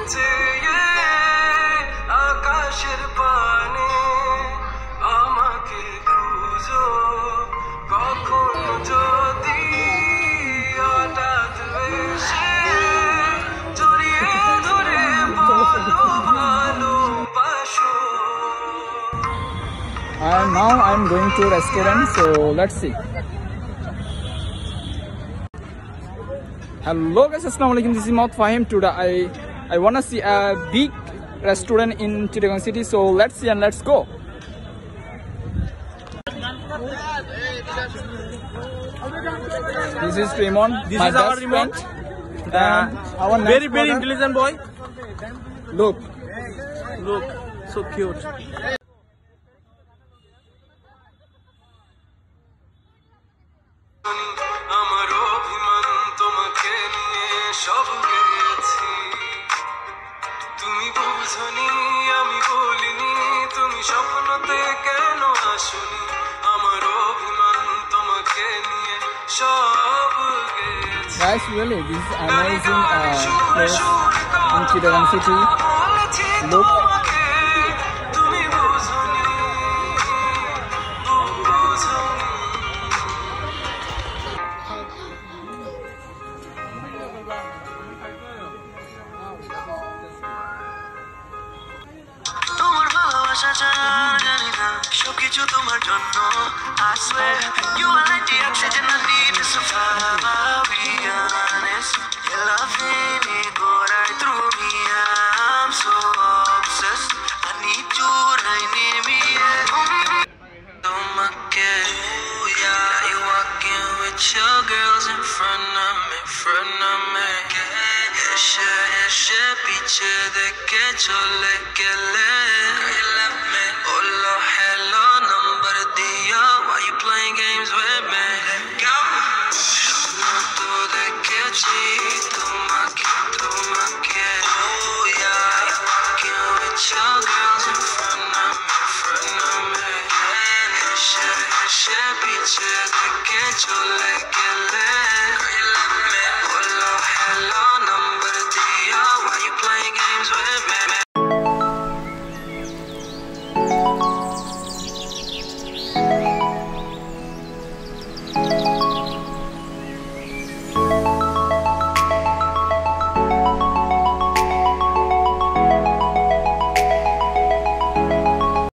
চেয়ে আকাশের পানে আমাকে খুঁজো কখনো যদি হঠাৎ বেশে জড়িয়ে ধরে বলো ভালোবাসো। And now I'm going to a restaurant, so let's see. Hello guys, assalamu alaikum. This is Maud Fahim. Today I wanna see a big restaurant in Chittagong City, so let's see and let's go. This is Raymond. This my is our best Raymond. friend. Our next Very brother. intelligent boy. Look. Look, so cute. আমার অভিমান তোমাকে নিয়ে সব গেছি, তুমি বুঝনি আমি বলিনি, তুমি স্বপ্নতে কেন আসনি, আমার অভিমান তোমাকে নিয়ে সব গেছি। Guys, really, this is amazing place in Chittagong City. Look. তুমি বুঝনি, বুঝনি। তোমার ভালোবাসা জানি না সবকিছু তোমার জন্য I swear you are like the oxygen I need to survive. I'll be honest, your loving it go right through me. I'm so obsessed, I need you right near me. তোমাকে now you walking with your girls in front of me, ऐसे पीछे देख के चले गले, बोलो hello number दिया, why you playing games with me? सपना तो देखेছি তোমাকে oh yeah, you walking with your girls in front of me, ऐसे पीछे देख के चले